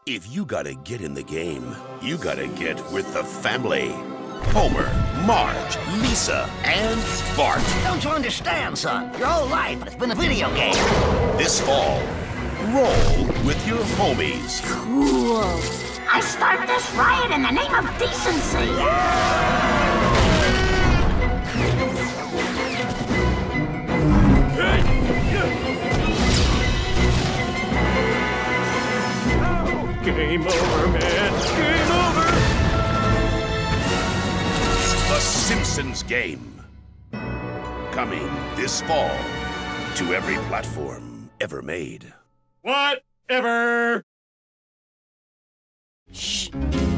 If you gotta get in the game, you gotta get with the family. Homer, Marge, Lisa, and Bart. Don't you understand, son? Your whole life has been a video game. This fall, roll with your homies. Cool. I start this riot in the name of decency. Game over, man. Game over. The Simpsons game. Coming this fall to every platform ever made. Whatever. Shh.